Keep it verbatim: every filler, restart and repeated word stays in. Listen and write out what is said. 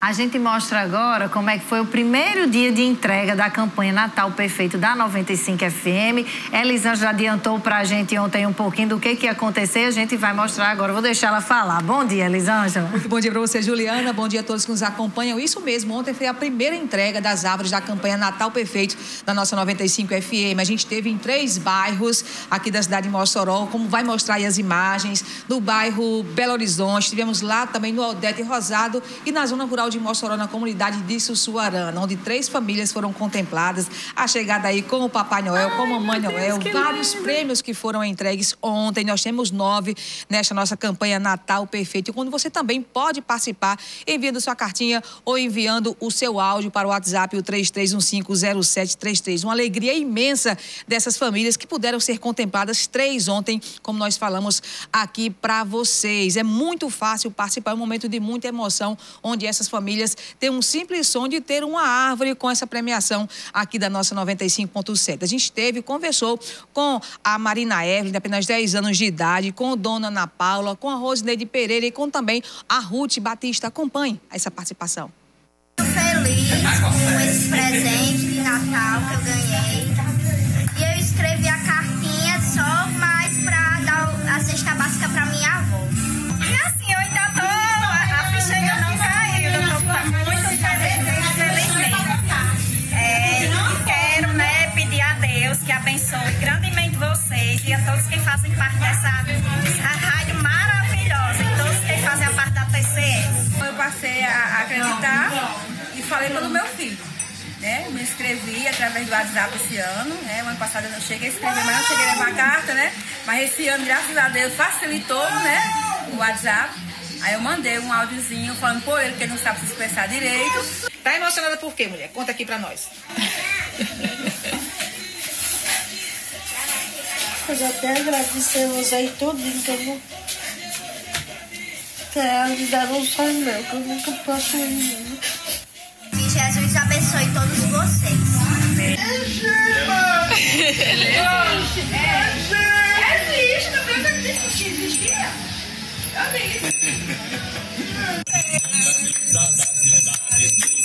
A gente mostra agora como é que foi o primeiro dia de entrega da campanha Natal Perfeito da noventa e cinco F M. Elisângela adiantou pra gente ontem um pouquinho do que que ia acontecer. A gente vai mostrar agora. Vou deixar ela falar. Bom dia, Elisângela. Muito bom dia pra você, Juliana. Bom dia a todos que nos acompanham. Isso mesmo, ontem foi a primeira entrega das árvores da campanha Natal Perfeito da nossa noventa e cinco F M. A gente teve em três bairros aqui da cidade de Mossoró, como vai mostrar aí as imagens. No bairro Belo Horizonte, tivemos lá também no Aldete Rosado e na zona rural de Mossoró, na comunidade de Sussuarana, onde três famílias foram contempladas. A chegada aí com o Papai Noel, com a Mamãe Noel, vários prêmios que foram entregues ontem. Nós temos nove nesta nossa campanha Natal Perfeito, quando você também pode participar enviando sua cartinha ou enviando o seu áudio para o WhatsApp, o três três um cinco zero sete três três. Uma alegria imensa dessas famílias que puderam ser contempladas três ontem, como nós falamos aqui para vocês. É muito fácil participar, é um momento de muita emoção, onde essas famílias têm um simples sonho de ter uma árvore com essa premiação aqui da nossa noventa e cinco ponto sete. A gente teve, conversou com a Marina Evelyn, de apenas dez anos de idade, com a dona Ana Paula, com a Rosineide Pereira e com também a Ruth Batista. Acompanhe essa participação. Estou feliz com esse presente de Natal que eu ganhei. E eu escrevi a cartinha só mais para dar a cesta básica para minha avó. E assim, eu ainda tô, a ficha ainda não caiu, eu tô muito feliz, felizmente. É, e quero, né, pedir a Deus que abençoe grandemente vocês e a todos que fazem parte dessa, dessa rádio maravilhosa e todos que fazem a parte da T C S. Eu passei a acreditar e falei pelo meu filho, né? Me inscrevi através do WhatsApp esse ano, né? O ano passado eu não cheguei a escrever, mas não cheguei a levar carta, né? Mas esse ano, graças a Deus, facilitou, né? O WhatsApp. Aí eu mandei um áudiozinho falando por ele, que ele não sabe se expressar direito. Tá emocionada por quê, mulher? Conta aqui pra nós. Eu até agradecer vocês tudo, então que realizaram um sonho meu, que eu nunca posso ir. Que Jesus abençoe todos vocês. Existe, não precisa de existir. Cadê isso?